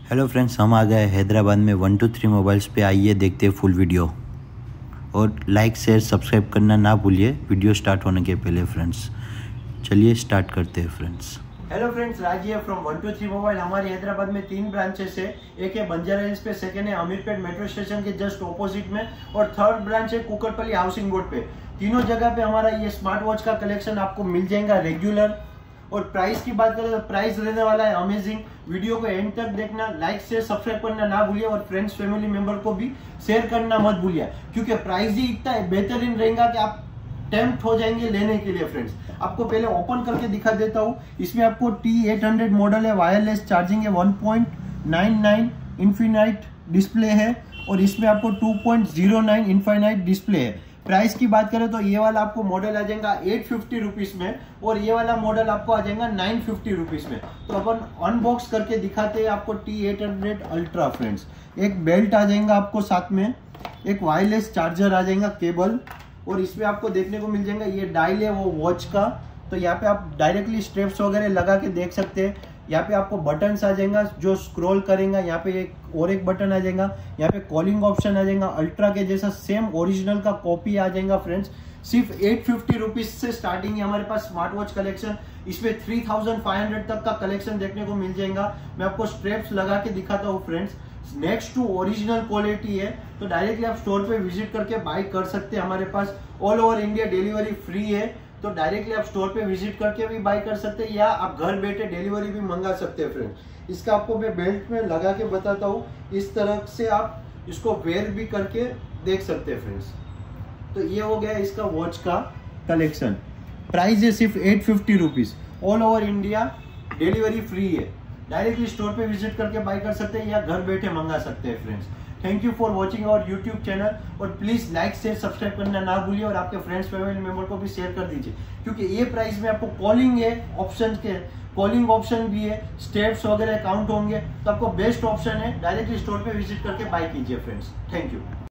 Hello friends, हम आ गए हैदराबाद में 123 मोबाइल्स पे। आइए देखते हैं फुल वीडियो और लाइक शेयर सब्सक्राइब करना ना भूलिए वीडियो स्टार्ट होने के पहले। फ्रेंड्स चलिए स्टार्ट करते हैं फ्रेंड्स। हेलो फ्रेंड्स, राज है फ्रॉम 123 मोबाइल। हमारी हैदराबाद में 3 ब्रांचेस है। एक है बंजारा हिल्स पे, सेकंड है अमीरपेट मेट्रो स्टेशन के जस्ट ऑपोजिट में, और थर्ड ब्रांच है कुकरपल्ली हाउसिंग बोर्ड पे। तीनों जगह पे हमारा ये स्मार्ट वॉच का कलेक्शन आपको मिल जाएगा रेगुलर। और प्राइस की बात करें तो प्राइस रहने वाला है अमेजिंग। वीडियो को एंड तक देखना, लाइक शेयर सब्सक्राइब करना ना भूलिए और फ्रेंड्स फैमिली मेंबर को भी शेयर करना मत भूलिए, क्योंकि प्राइस ही इतना बेहतरीन रहेगा कि आप टेम्प्ट हो जाएंगे लेने के लिए। फ्रेंड्स आपको पहले ओपन करके दिखा देता हूँ। इसमें आपको T800 मॉडल है, वायरलेस चार्जिंग है, 1.99 इन्फिनाइट डिस्प्ले है, और इसमें आपको 2.09 इन्फिनाइट डिस्प्ले है। प्राइस की बात करें तो ये वाला आपको मॉडल आ जाएगा 850 रुपीज में, और ये वाला मॉडल आपको आ जाएगा 950 रुपीज में। तो अपन अनबॉक्स करके दिखाते हैं आपको T800 अल्ट्रा। फ्रेंड्स एक बेल्ट आ जाएगा आपको, साथ में एक वायरलेस चार्जर आ जाएगा, केबल, और इसमें आपको देखने को मिल जाएगा ये डायल है वो वॉच का। तो यहाँ पे आप डायरेक्टली स्ट्रेप्स वगैरह लगा के देख सकते हैं। यहाँ पे आपको बटन्स आ जाएगा जो स्क्रॉल करेंगे, यहाँ पे एक बटन आ जाएगा, यहाँ पे कॉलिंग ऑप्शन आ जाएगा। अल्ट्रा के जैसा सेम ओरिजिनल का कॉपी आ जाएगा। फ्रेंड्स सिर्फ 850 रुपीज से स्टार्टिंग है हमारे पास स्मार्ट वॉच कलेक्शन। इसमें 3500 तक का कलेक्शन देखने को मिल जाएगा। मैं आपको स्ट्रेप्स लगा के दिखाता हूँ। Friends next to original quality है, तो डायरेक्टली आप स्टोर पे विजिट करके बाय कर सकते हैं। हमारे पास all over India delivery free है, तो डायरेक्टली आप स्टोर पे विजिट करके भी बाय कर सकते हैं, या आप घर बैठे डिलीवरी भी मंगा सकते हैं। फ्रेंड इसका आपको मैं बेल्ट में लगा के बताता हूँ, इस तरह से आप इसको वेयर भी करके देख सकते हैं। फ्रेंड्स तो ये हो गया इसका वॉच का कलेक्शन। प्राइस है सिर्फ 850 rupees, all over India delivery free है। डायरेक्टली स्टोर पे विजिट करके बाय कर सकते हैं या घर बैठे मंगा सकते हैं। Friends thank you for watching our YouTube channel, और प्लीज लाइक शेयर सब्सक्राइब करना ना भूलिए, और आपके फ्रेंड्स फैमिली मेंबर को भी शेयर कर दीजिए, क्योंकि ये प्राइस में आपको कॉलिंग ऑप्शन भी है, स्टेप्स वगैरह काउंट होंगे, तो आपको बेस्ट ऑप्शन है। डायरेक्टली स्टोर पे विजिट करके बाय कीजिए। Friends thank you.